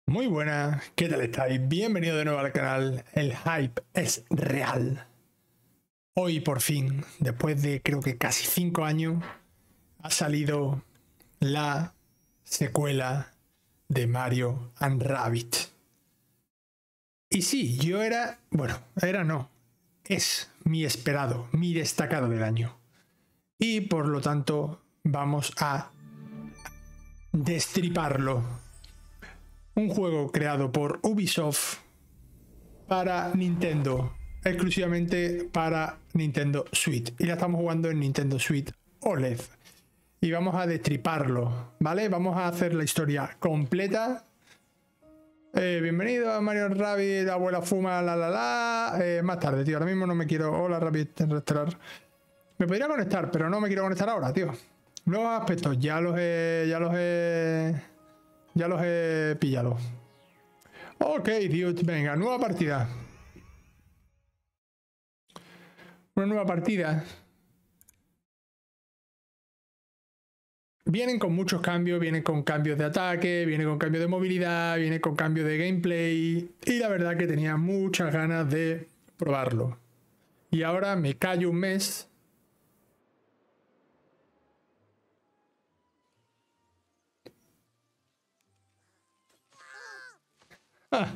Muy buenas, ¿qué tal estáis? Bienvenido de nuevo al canal. El hype es real. Hoy por fin, después de creo que casi 5 años, ha salido la secuela de Mario and Rabbids. Y sí, es mi esperado, mi destacado del año. Y por lo tanto vamos a destriparlo. Un juego creado por Ubisoft para Nintendo, exclusivamente para Nintendo Switch. Y la estamos jugando en Nintendo Switch OLED. Y vamos a destriparlo, ¿vale? Vamos a hacer la historia completa. Bienvenido a Mario Rabbids, la abuela fuma, más tarde, tío. Ahora mismo no me quiero... Hola, Rabbids en restaurar. Me podría conectar, pero no me quiero conectar ahora, tío. Nuevos aspectos, ya los he pillado. Ok, dude, venga, nueva partida. Una nueva partida. Vienen con muchos cambios, vienen con cambios de ataque, vienen con cambios de movilidad, vienen con cambios de gameplay. Y la verdad que tenía muchas ganas de probarlo. Y ahora me callo un mes. Ah.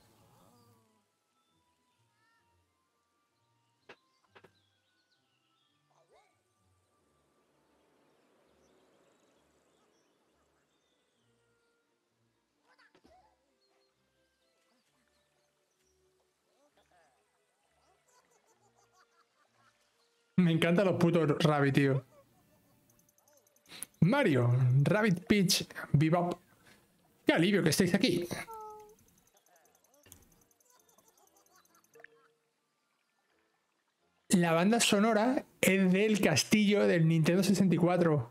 Me encantan los putos Rabbids, tío. Mario, Rabbids Peach, Bebop. ¡Qué alivio que estéis aquí! La banda sonora es del castillo del Nintendo 64.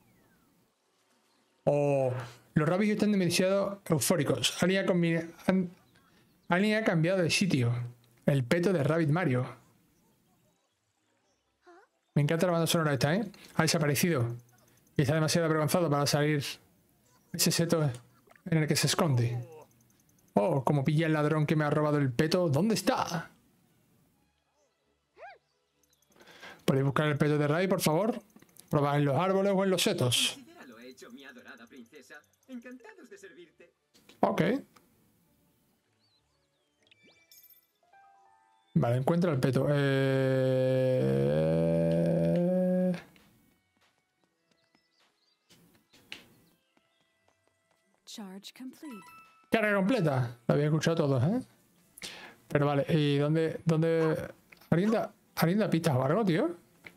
Oh, los Rabbids están demasiado eufóricos. Alguien ha cambiado de sitio. El peto de Rabbid Mario. Me encanta la banda sonora esta, ¿eh? Ha desaparecido. Y está demasiado avergonzado para salir ese seto en el que se esconde. Oh, como pilla el ladrón que me ha robado el peto. ¿Dónde está? ¿Podéis buscar el peto de Rabbid, por favor? Probad en los árboles o en los setos. Considéralo hecho, mi adorada princesa. Encantados de servirte. Ok. Vale, encuentra el peto. Charge complete. Carga completa. Lo había escuchado todos, ¿eh? Pero vale, ¿y dónde? ¿Alguien da pistas o algo, tío?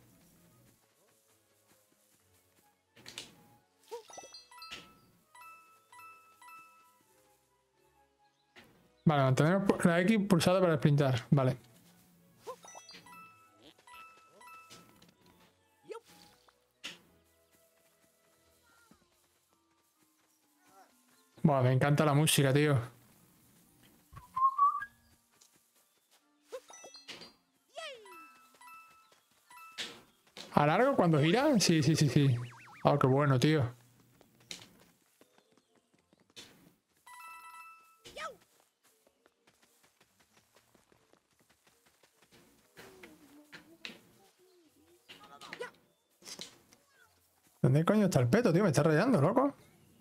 Vale, mantener la X pulsada para sprintar. Vale. Buah, me encanta la música, tío. ¿A largo cuando gira? Sí. Oh, qué bueno, tío. ¿Dónde coño está el peto, tío? Me está rayando, loco.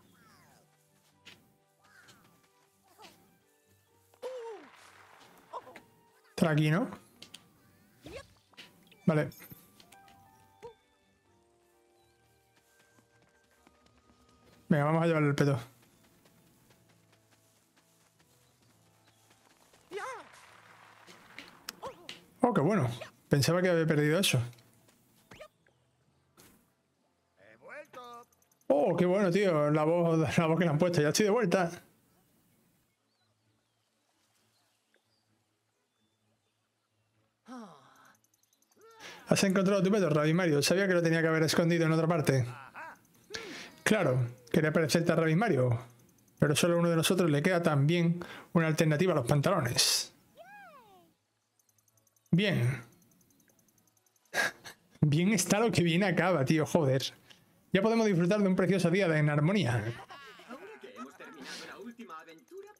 Está aquí, ¿no? Vale. Venga, vamos a llevarle el peto. Oh, qué bueno. Pensaba que había perdido eso. Oh, qué bueno, tío. La voz que le han puesto. Ya estoy de vuelta. ¿Has encontrado tu peto, Rabbids Mario? Sabía que lo tenía que haber escondido en otra parte. Claro, quería parecerte a Rabbids Mario. Pero solo a uno de nosotros le queda también una alternativa a los pantalones. Bien. Bien está lo que bien acaba, tío, joder. Ya podemos disfrutar de un precioso día en armonía. Ahora que hemos terminado la última aventura,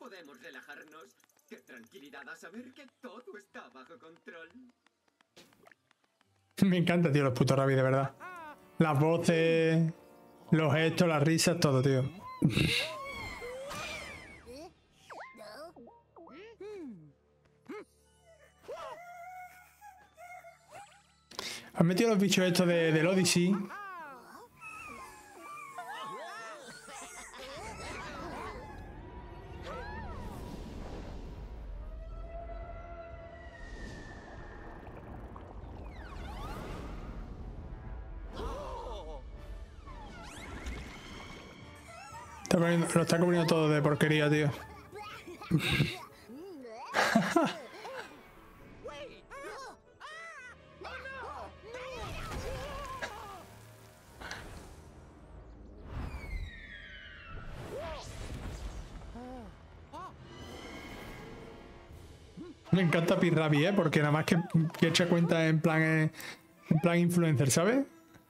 tranquilidad a saber que todo está bajo control. Me encanta, tío, los putos Rabbids, de verdad. Las voces, los gestos, las risas, todo, tío. Han metido los bichos estos del Odyssey. Lo está cubriendo todo de porquería, tío. Me encanta Pirrabi, porque nada más que echa cuenta en plan influencer, ¿sabes?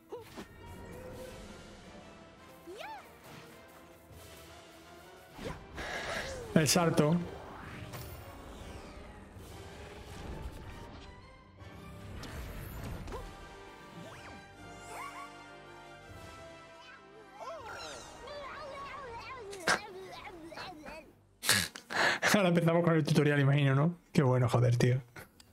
El salto. Ahora empezamos con el tutorial, imagino, ¿no? Qué bueno, joder, tío.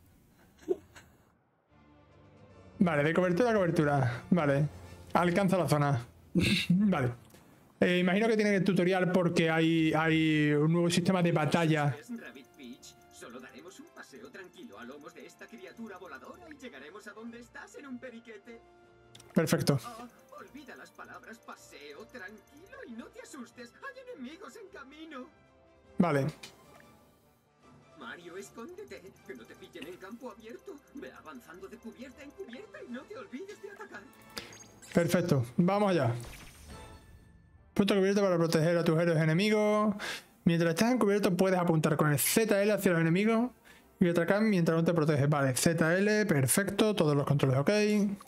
Vale, de cobertura a cobertura. Vale. Alcanza la zona. Vale. Imagino que tiene el tutorial porque hay un nuevo sistema de batalla. Rabbid Peach, solo daremos un paseo tranquilo a lomos de esta criatura voladora y llegaremos a donde estás en un periquete. Perfecto. Oh, olvida las palabras paseo tranquilo y no te asustes. Hay enemigos en camino. Vale. Mario, escóndete, que no te pillen en campo abierto. Ve avanzando de cubierta en cubierta y no te olvides de atacar. Perfecto. Vamos allá. Punto cubierto para proteger a tus héroes enemigos. Mientras estás encubierto puedes apuntar con el ZL hacia los enemigos y atacar mientras no te proteges. Vale, ZL, perfecto, todos los controles ok.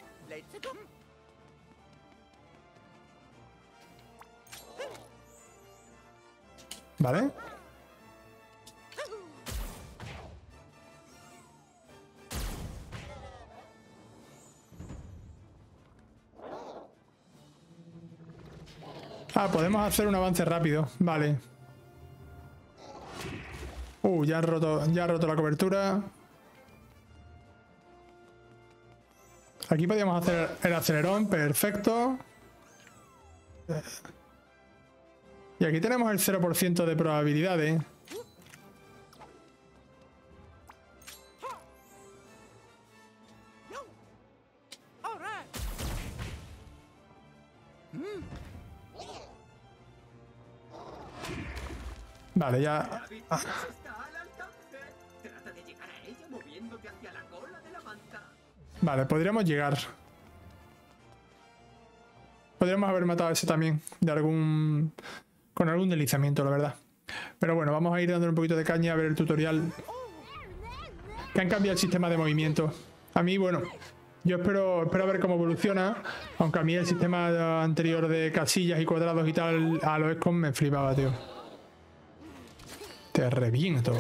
Vale. Ah, podemos hacer un avance rápido. Vale. Ya ha roto la cobertura. Aquí podríamos hacer el acelerón. Perfecto. Y aquí tenemos el 0% de probabilidades. Vale, ya. Rabbid Peach está al alcance. Trata de llegar a ella moviéndote hacia la cola de la manta. Vale, podríamos llegar. Podríamos haber matado a ese también. Con algún deslizamiento, la verdad. Pero bueno, vamos a ir dándole un poquito de caña a ver el tutorial. Que han cambiado el sistema de movimiento. A mí, bueno, yo espero a ver cómo evoluciona. Aunque a mí el sistema anterior de casillas y cuadrados y tal a los Escom me flipaba, tío. Te reviento.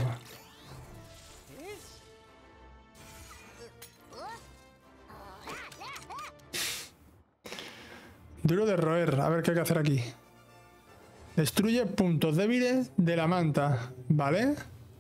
Duro de roer. A ver qué hay que hacer aquí. Destruye puntos débiles de la manta. ¿Vale?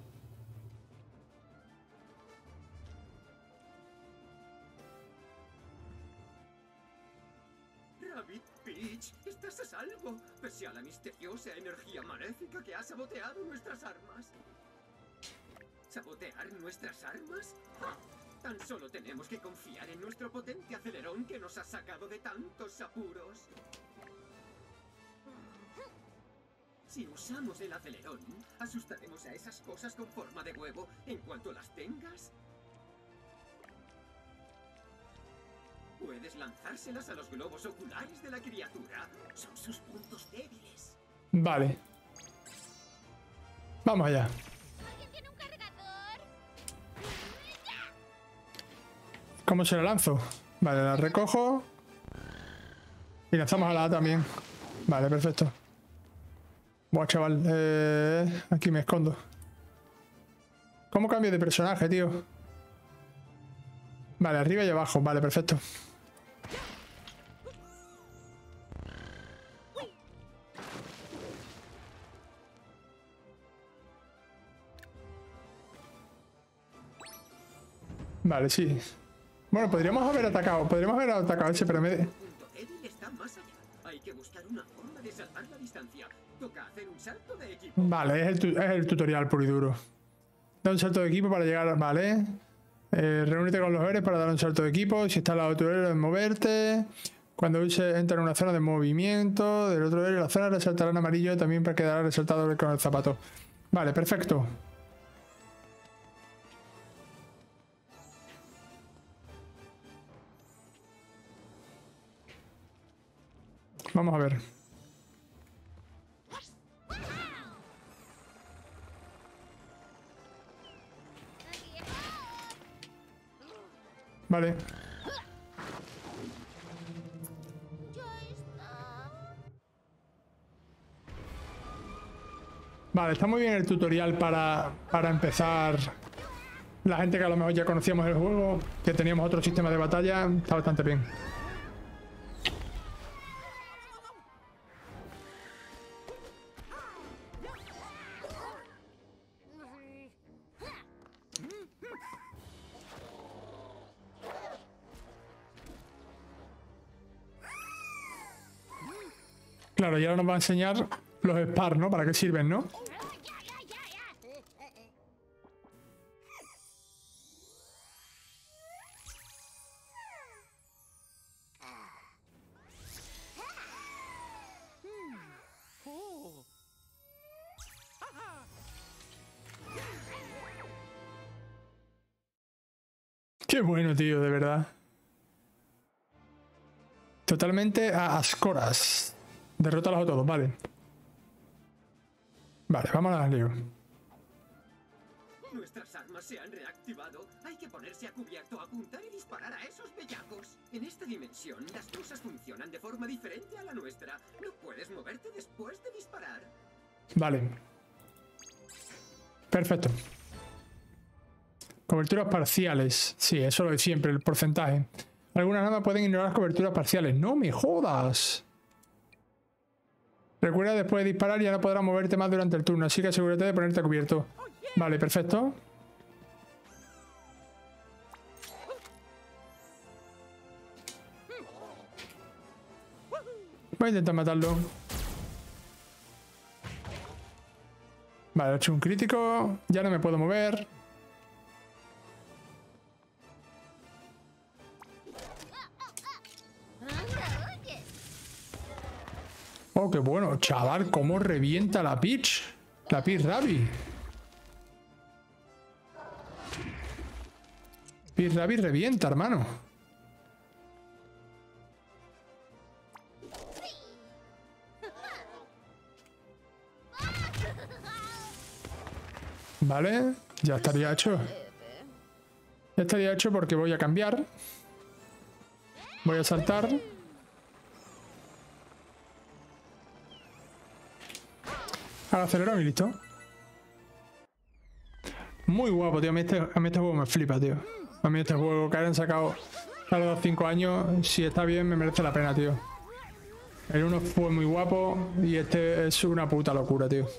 Rabbid Peach, estás a salvo, pese a la misteriosa energía maléfica que ha saboteado nuestras armas. ¿Sabotear nuestras armas? ¡Ja! Tan solo tenemos que confiar en nuestro potente acelerón que nos ha sacado de tantos apuros. Si usamos el acelerón, asustaremos a esas cosas con forma de huevo en cuanto las tengas. Puedes lanzárselas a los globos oculares de la criatura. Son sus puntos débiles. Vale. Vamos allá. ¿Alguien tiene un cargador? ¿Cómo se la lanzo? Vale, la recojo. Y lanzamos a la A también. Vale, perfecto. Buah, chaval. Aquí me escondo. ¿Cómo cambio de personaje, tío? Vale, arriba y abajo. Vale, perfecto. Vale, sí. Bueno, podríamos haber atacado ese, pero me... El punto débil está más allá. Hay que buscar una forma de salvar la distancia. Toca hacer un salto de equipo. Vale, es el tutorial puro y duro. Da un salto de equipo para llegar... Vale. Reúnete con los héroes para dar un salto de equipo. Si está al lado de tu héroe, moverte. Cuando entra en una zona de movimiento del otro héroe, la zona resaltará en amarillo también para quedar resaltado con el zapato. Vale, perfecto. Vamos a ver. Vale. Vale, está muy bien el tutorial para empezar. La gente que a lo mejor ya conocíamos el juego, que teníamos otro sistema de batalla, está bastante bien. Claro, y ahora nos va a enseñar los spar, ¿no? ¿Para qué sirven, no? Qué bueno, tío, de verdad. Totalmente a Ascoras. Derrótalos a todos, vale. Vale, vamos a lío. Nuestras armas se han reactivado. Hay que ponerse a cubierto, apuntar y disparar a esos bellacos. En esta dimensión, las cosas funcionan de forma diferente a la nuestra. No puedes moverte después de disparar. Vale. Perfecto. Coberturas parciales. Sí, eso lo de siempre, el porcentaje. Algunas armas pueden ignorar las coberturas parciales. ¡No me jodas! Recuerda, después de disparar ya no podrás moverte más durante el turno, así que asegúrate de ponerte a cubierto. Vale, perfecto. Voy a intentar matarlo. Vale, he hecho un crítico. Ya no me puedo mover. Oh, qué bueno. Chaval, cómo revienta la Peach. La Peach Rabbit. Peach Rabbit revienta, hermano. Vale, ya estaría hecho. Ya estaría hecho porque voy a cambiar. Voy a saltar. Al acelerón y listo. Muy guapo, tío. A mí este juego me flipa, tío. A mí este juego que hayan sacado a los 5 años, si está bien, me merece la pena, tío. El 1 fue muy guapo y este es una puta locura, tío.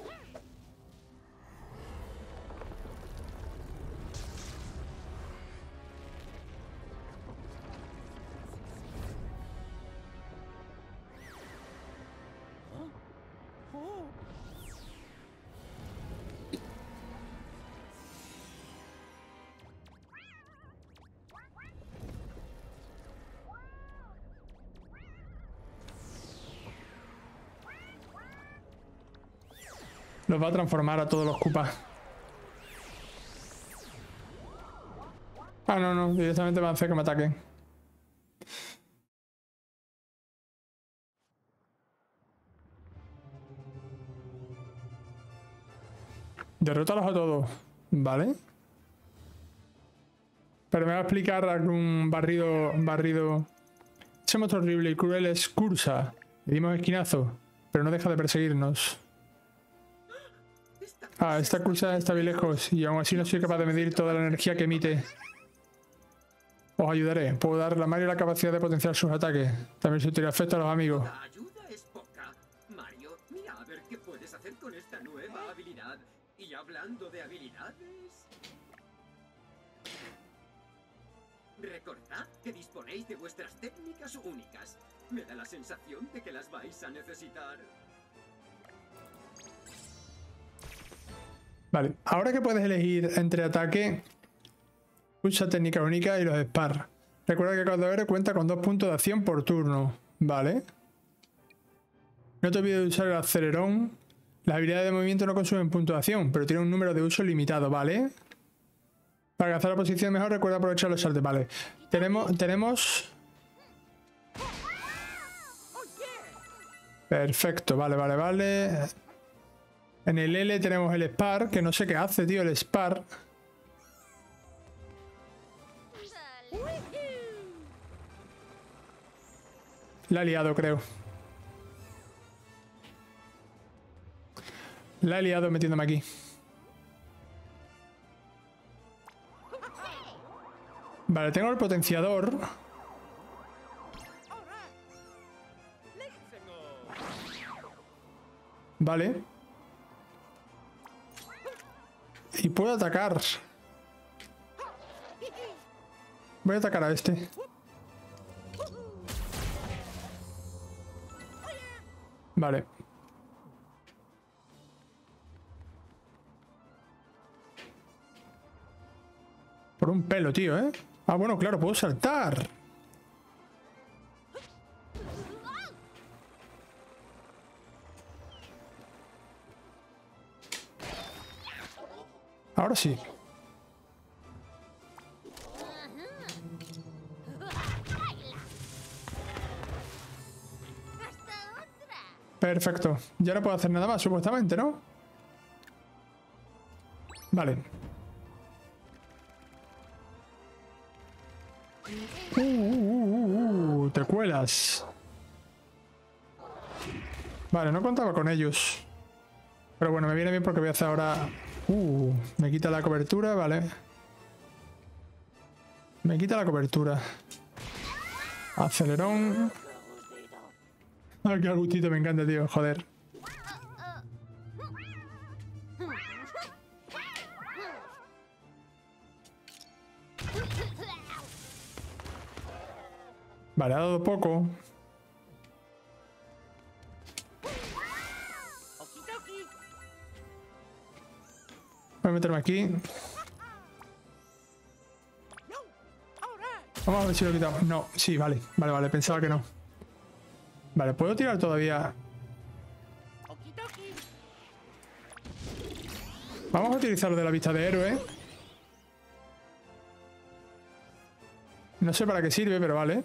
Los va a transformar a todos los Koopas. Ah, no, no. Directamente va a hacer que me ataquen. Derrótalos a todos. Vale. Pero me va a explicar algún barrido. Ese monstruo horrible y cruel es Cursa. Le dimos esquinazo, pero no deja de perseguirnos. Esta Ah, esta escucha está bien lejos y aún así no soy capaz de medir toda la energía que emite. Os ayudaré. Puedo darle a Mario la capacidad de potenciar sus ataques. También se tira efecto a los amigos. La ayuda es poca. Mario, mira a ver qué puedes hacer con esta nueva habilidad. Y hablando de habilidades... Recordad que disponéis de vuestras técnicas únicas. Me da la sensación de que las vais a necesitar. Vale, ahora que puedes elegir entre ataque, usa técnica única y los spar. Recuerda que cada héroe cuenta con 2 puntos de acción por turno. Vale. No te olvides de usar el acelerón. Las habilidades de movimiento no consumen puntos de acción, pero tienen un número de uso limitado, ¿vale? Para alcanzar la posición mejor, recuerda aprovechar los saltos. Vale. Tenemos... Perfecto, vale. En el L tenemos el Spar, que no sé qué hace, tío, el Spar. La he liado, creo. La he liado metiéndome aquí. Vale, tengo el potenciador. Vale. Y puedo atacar. Voy a atacar a este. Vale. Por un pelo, tío, ¿eh? Ah, bueno, claro, puedo saltar. Ahora sí. Perfecto. Ya no puedo hacer nada más, supuestamente, ¿no? Vale. Te cuelas. Vale, no contaba con ellos. Pero bueno, me viene bien porque voy a hacer ahora... me quita la cobertura, vale. Me quita la cobertura. Acelerón. Ay, qué gustito, me encanta, tío, joder. Vale, ha dado poco. Voy a meterme aquí. Vamos a ver si lo he quitado. No, sí, vale. Vale, pensaba que no. Vale, ¿puedo tirar todavía? Vamos a utilizar lo de la vista de héroe. No sé para qué sirve, pero vale.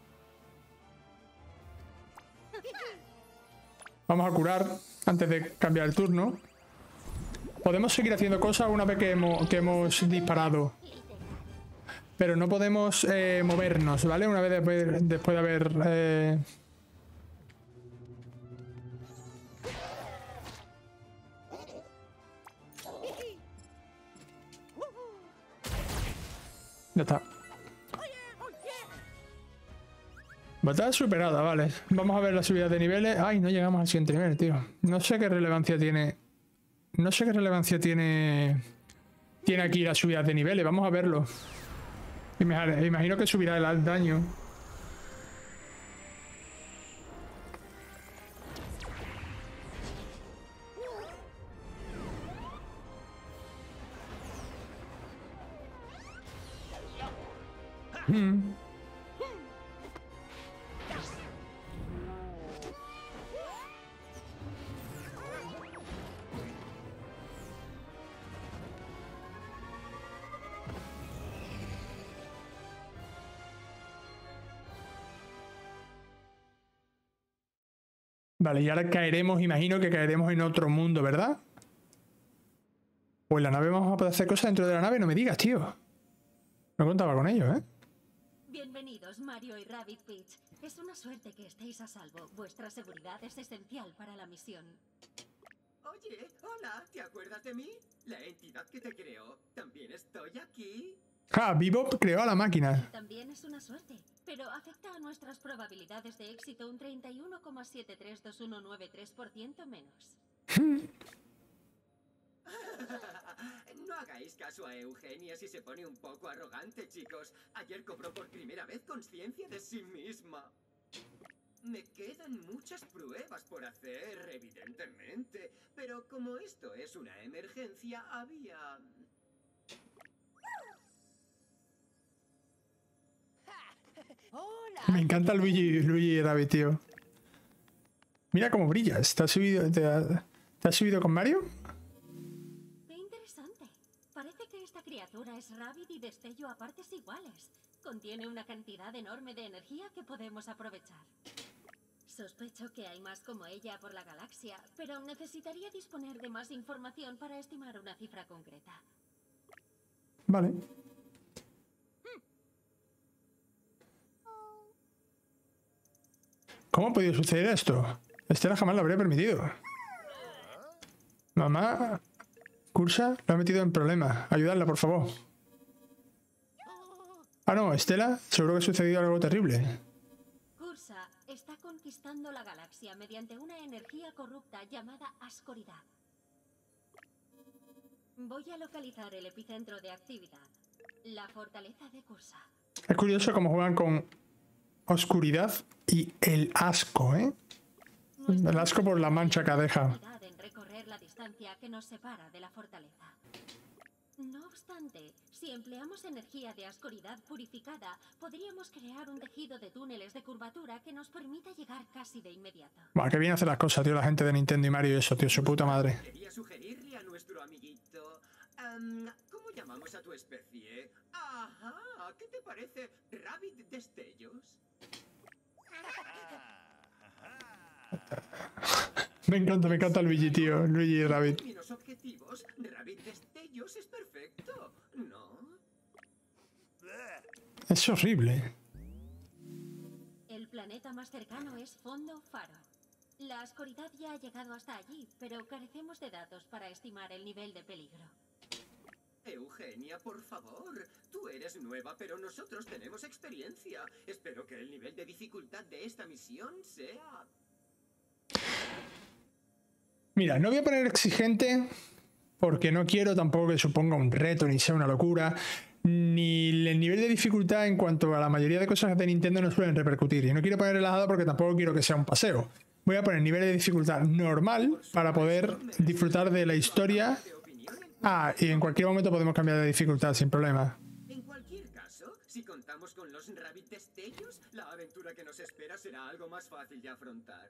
Vamos a curar antes de cambiar el turno. Podemos seguir haciendo cosas una vez que hemos disparado. Pero no podemos movernos, ¿vale? Una vez después de haber... Ya está. Batalla superada, vale. Vamos a ver la subida de niveles. Ay, no llegamos al siguiente nivel, tío. No sé qué relevancia tiene... No sé qué relevancia tiene aquí la subida de niveles. Vamos a verlo. Imagino que subirá el daño. Vale, y ahora caeremos, imagino que caeremos en otro mundo, ¿verdad? Pues la nave vamos a poder hacer cosas dentro de la nave, no me digas, tío. No contaba con ello, ¿eh? Bienvenidos, Mario y Rabbid Peach. Es una suerte que estéis a salvo. Vuestra seguridad es esencial para la misión. Oye, hola, ¿te acuerdas de mí? La entidad que te creó. También estoy aquí. Ah, Bebop creó a la máquina. También es una suerte, pero afecta a nuestras probabilidades de éxito un 31,732193% menos. No hagáis caso a Eugenia si se pone un poco arrogante, chicos. Ayer cobró por primera vez conciencia de sí misma. Me quedan muchas pruebas por hacer, evidentemente. Pero como esto es una emergencia, había... Me encanta Luigi Rabbit, tío. Mira cómo brillas. ¿Te has subido con Mario? ¡Qué interesante! Parece que esta criatura es Rabbit y destello a partes iguales. Contiene una cantidad enorme de energía que podemos aprovechar. Sospecho que hay más como ella por la galaxia, pero necesitaría disponer de más información para estimar una cifra concreta. Vale. ¿Cómo ha podido suceder esto? Estela jamás lo habría permitido. Mamá, Cursa lo ha metido en problemas. Ayudadla, por favor. Ah, no, Estela, seguro que ha sucedido algo terrible. Cursa está conquistando la galaxia mediante una energía corrupta llamada ascoridad. Voy a localizar el epicentro de actividad. La fortaleza de Cursa. Es curioso cómo juegan con oscuridad y el asco, ¿eh? El asco por la mancha que deja. En recorrer la distancia que nos separa de la fortaleza. No obstante, si empleamos energía de ascoridad purificada, podríamos crear un tejido de túneles de curvatura que nos permita llegar casi de inmediato. Buah, qué bien hace las cosas, tío, la gente de Nintendo y Mario y eso, tío, su puta madre. Quería sugerirle a nuestro amiguito... ¿cómo llamamos a tu especie? Ajá, ¿qué te parece? ¿Rabbit Destellos? Me encanta Luigi, tío, Luigi Rabbit. En términos objetivos, Rabbit Destellos es perfecto, ¿no? Es horrible. El planeta más cercano es Fondo Faro. La oscuridad ya ha llegado hasta allí, pero carecemos de datos para estimar el nivel de peligro. Eugenia, por favor. Tú eres nueva, pero nosotros tenemos experiencia. Espero que el nivel de dificultad de esta misión sea... Mira, no voy a poner exigente porque no quiero tampoco que suponga un reto ni sea una locura. Ni el nivel de dificultad en cuanto a la mayoría de cosas de Nintendo no suelen repercutir. Y no quiero poner relajado porque tampoco quiero que sea un paseo. Voy a poner nivel de dificultad normal para poder disfrutar de la historia. Ah, y en cualquier momento podemos cambiar de dificultad sin problema. En cualquier caso, si contamos con los Rabbit Destellos, la aventura que nos espera será algo más fácil de afrontar.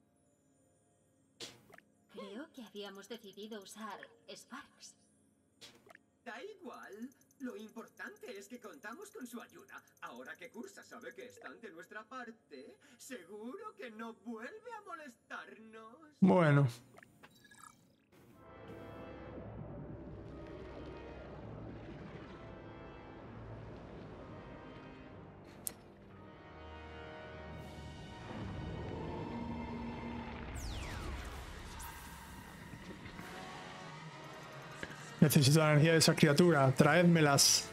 Creo que habíamos decidido usar Sparks. Da igual. Lo importante es que contamos con su ayuda. Ahora que Cursa sabe que están de nuestra parte, seguro que no vuelve a molestarnos. Bueno. Necesito la energía de esa criatura. Traédmelas.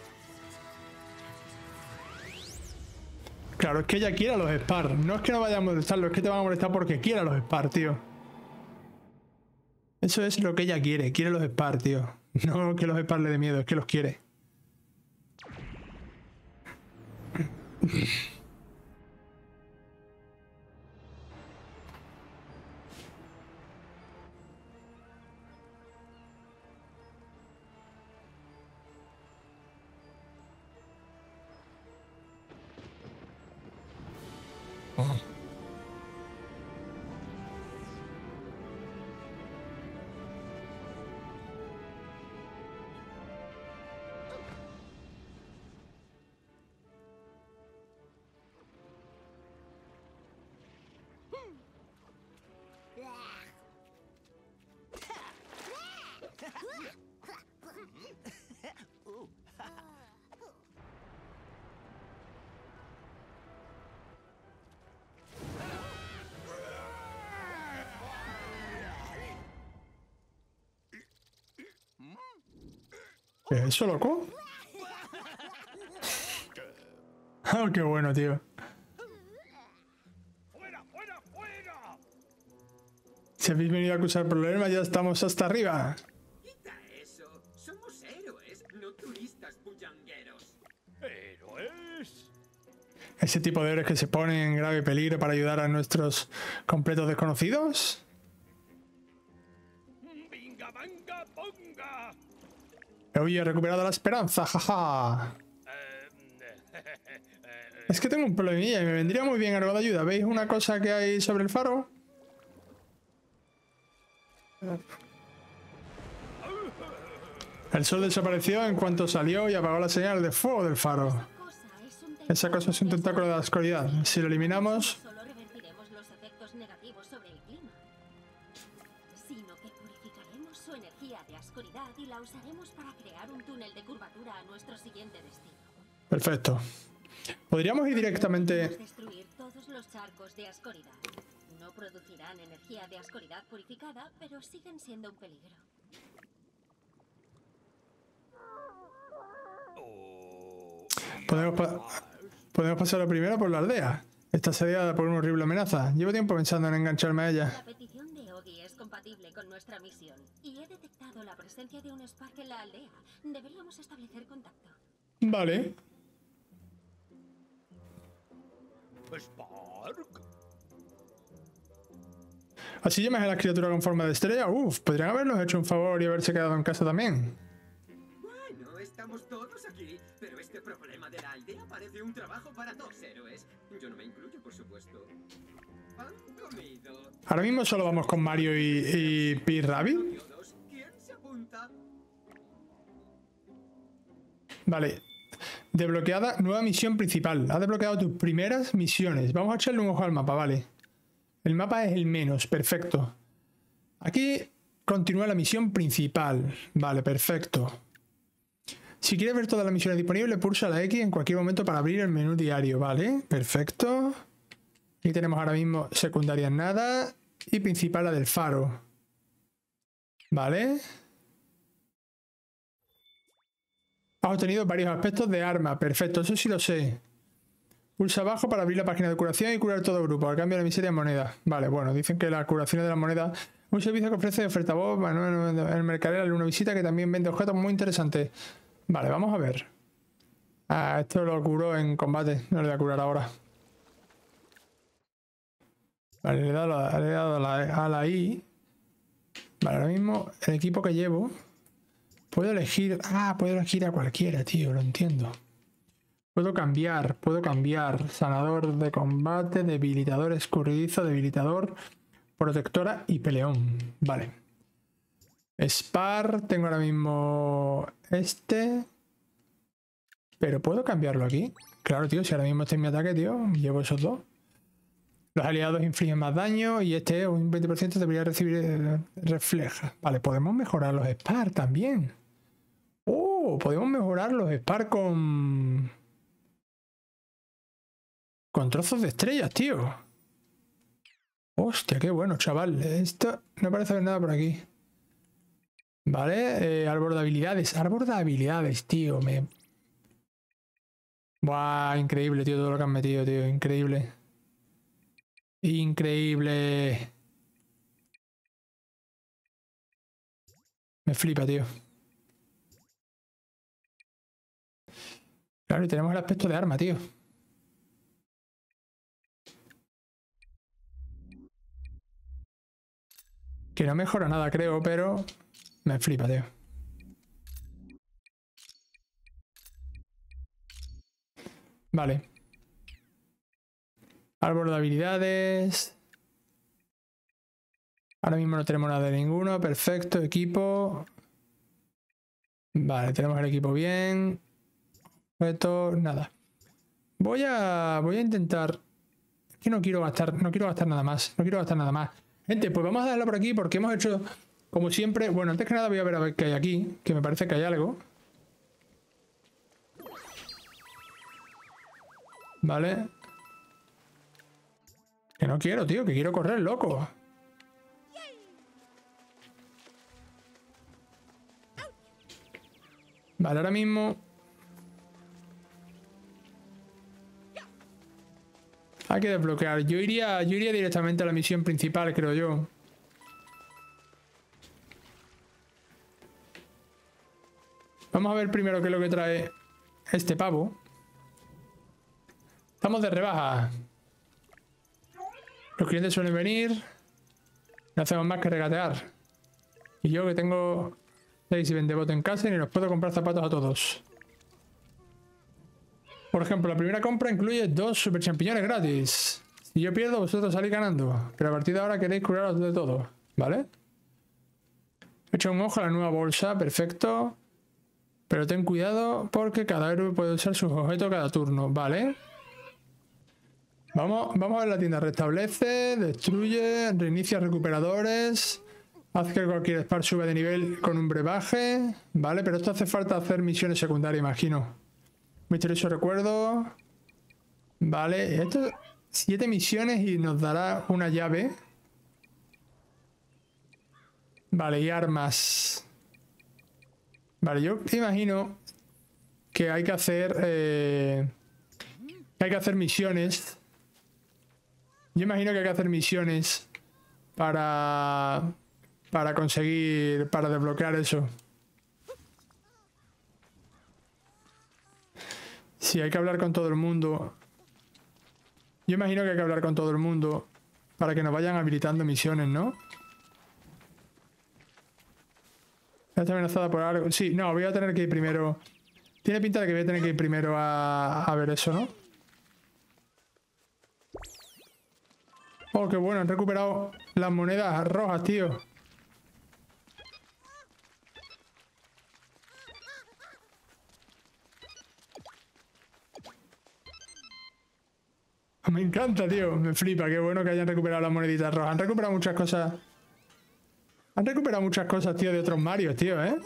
Claro, es que ella quiere a los Spar. No es que no vaya a molestarlo, es que te van a molestar porque quiere a los Spar, tío. Eso es lo que ella quiere. Quiere los Spar, tío. No que los Spar le dé miedo, es que los quiere. ¿Qué es eso, loco? Oh, qué bueno, tío. Si habéis venido a acusar problemas, ya estamos hasta arriba. Quita eso. Somos héroes, no turistas bullangueros. ¡Héroes! ¿Ese tipo de héroes que se ponen en grave peligro para ayudar a nuestros completos desconocidos? ¡Vinga, vanga, ponga! He recuperado la esperanza, jaja. Es que tengo un problemilla y me vendría muy bien algo de ayuda. ¿Veis una cosa que hay sobre el faro? El sol desapareció en cuanto salió y apagó la señal de fuego del faro. Esa cosa es un tentáculo de la oscuridad. Si lo eliminamos... Solo revertiremos los efectos negativos sobre el clima, sino que purificaremos su energía de oscuridad y la usaremos para crear un túnel de curvatura a nuestro siguiente destino. Perfecto. Podríamos ir directamente... Podemos destruir todos los charcos de oscuridad. No producirán energía de oscuridad purificada, pero siguen siendo un peligro. Podemos pasar primero por la aldea. Está asediada por una horrible amenaza. Llevo tiempo pensando en engancharme a ella. La petición de Ogi es compatible con nuestra misión y he detectado la presencia de un Spark en la aldea. Deberíamos establecer contacto. Vale. ¿Spark? ¿Así llamas a las criaturas con forma de estrella? Uf, podrían habernos hecho un favor y haberse quedado en casa también. Bueno, estamos todos aquí, pero este problema de la aldea parece un trabajo para dos héroes. Yo no me incluyo, por supuesto. ¿Han comido? Ahora mismo solo vamos con Mario y Rabbit. ¿Quién se apunta? Vale. Desbloqueada nueva misión principal. Has desbloqueado tus primeras misiones. Vamos a echarle un ojo al mapa, vale. El mapa es el menos, perfecto. Aquí continúa la misión principal. Vale, perfecto. Si quieres ver todas las misiones disponibles, pulsa la X en cualquier momento para abrir el menú diario. Vale, perfecto. Aquí tenemos ahora mismo secundarias nada y principal la del faro. Vale. Has obtenido varios aspectos de arma. Perfecto, eso sí lo sé. Pulsa abajo para abrir la página de curación y curar todo el grupo. Al cambio de la miseria en moneda. Vale, bueno, dicen que la curación de la moneda... Un servicio que ofrece oferta voz en el mercadero, una visita que también vende objetos muy interesantes. Vale, vamos a ver. Ah, esto lo curó en combate. No lo voy a curar ahora. Vale, le he dado a la I. Vale, ahora mismo el equipo que llevo... Puedo elegir... Ah, puedo elegir a cualquiera, tío, lo entiendo. Puedo cambiar. Sanador de combate, debilitador escurridizo, debilitador, protectora y peleón. Vale. Spar, tengo ahora mismo este. Pero ¿puedo cambiarlo aquí? Claro, tío, si ahora mismo este es mi ataque, tío, llevo esos dos. Los aliados infligen más daño y este un 20% debería recibir refleja. Vale, podemos mejorar los Spar también. Oh, podemos mejorar los Spar con trozos de estrellas, tío. Hostia, qué bueno, chaval. Esto no parece haber nada por aquí. Vale, árbol de habilidades. Árbol de habilidades, tío. Buah, increíble, tío, todo lo que han metido, tío. Increíble. Increíble. Me flipa, tío. Claro, y tenemos el aspecto de arma, tío. Que no mejora nada, creo, pero me flipa, tío. Vale. Árbol de habilidades. Ahora mismo no tenemos nada de ninguno. Perfecto, equipo. Vale, tenemos el equipo bien. Objetos, nada. Voy a intentar... Es que no quiero gastar nada más. No quiero gastar nada más. Gente, pues vamos a darlo por aquí porque hemos hecho, como siempre... Bueno, antes que nada voy a ver qué hay aquí, que me parece que hay algo. Vale. Que no quiero, tío, que quiero correr, loco. Vale, ahora mismo hay que desbloquear. Yo iría directamente a la misión principal, creo yo. Vamos a ver primero qué es lo que trae este pavo. Estamos de rebaja. Los clientes suelen venir. No hacemos más que regatear. Y yo que tengo 6 y 20 votos en casa y ni los puedo comprar zapatos a todos. Por ejemplo, la primera compra incluye 2 super champiñones gratis. Si yo pierdo, vosotros salís ganando. Pero a partir de ahora queréis curaros de todo. ¿Vale? He hecho un ojo a la nueva bolsa. Perfecto. Pero ten cuidado porque cada héroe puede usar sus objetos cada turno. Vale. Vamos a ver la tienda. Restablece, destruye, reinicia recuperadores. Haz que cualquier Spar sube de nivel con un brebaje. Vale, pero esto hace falta hacer misiones secundarias, imagino. Misterioso recuerdo. Vale, esto 7 misiones y nos dará una llave. Vale, y armas. Vale, yo imagino que hay que hacer misiones. Yo imagino que hay que hacer misiones para conseguir, para desbloquear eso. Sí, hay que hablar con todo el mundo. Yo imagino que hay que hablar con todo el mundo para que nos vayan habilitando misiones, ¿no? Está amenazada por algo. Sí, no, voy a tener que ir primero. Tiene pinta de que voy a tener que ir primero a ver eso, ¿no? Oh, qué bueno, han recuperado las monedas rojas, tío. Me encanta, tío. Me flipa, qué bueno que hayan recuperado las moneditas rojas. Han recuperado muchas cosas. Han recuperado muchas cosas, tío, de otros Marios, tío, ¿eh?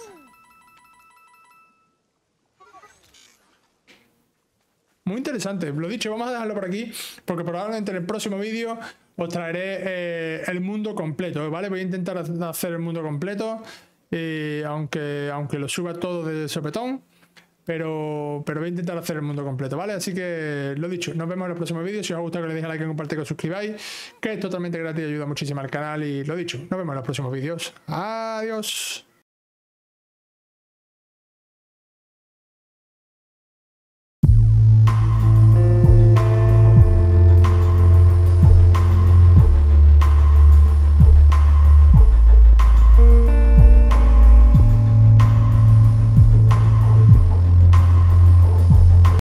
Muy interesante. Lo dicho, vamos a dejarlo por aquí, porque probablemente en el próximo vídeo os traeré el mundo completo, ¿vale? Voy a intentar hacer el mundo completo, aunque lo suba todo de sopetón, pero voy a intentar hacer el mundo completo, ¿vale? Así que, lo dicho, nos vemos en el próximo vídeo. Si os ha gustado, que le deis a like, que compartáis, que os suscribáis, que es totalmente gratis y ayuda muchísimo al canal. Y lo dicho, nos vemos en los próximos vídeos. Adiós.